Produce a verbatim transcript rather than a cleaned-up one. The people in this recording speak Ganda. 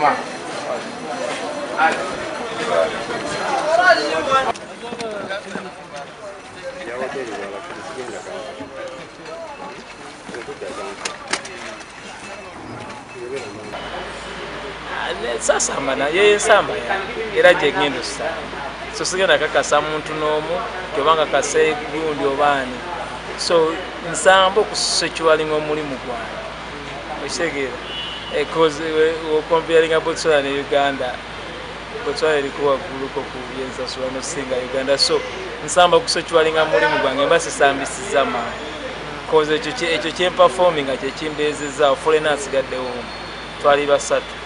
mama. Sasa mana yeye samba era je ngendo sa so sigenda kakasa muntu nomu kyobanga kase gundi obani so nsambo kusechualing omulimu gwange oshegera e cause we comparing Botswana ne Uganda Botswana ilikuwa guluko kuyenza so no singa Uganda so nsamba kusechualing omulimu gwange mbase sambisiza ma cause ekyo ekyo kye performing akye kimbezeza foreigners gadde wo twali basatu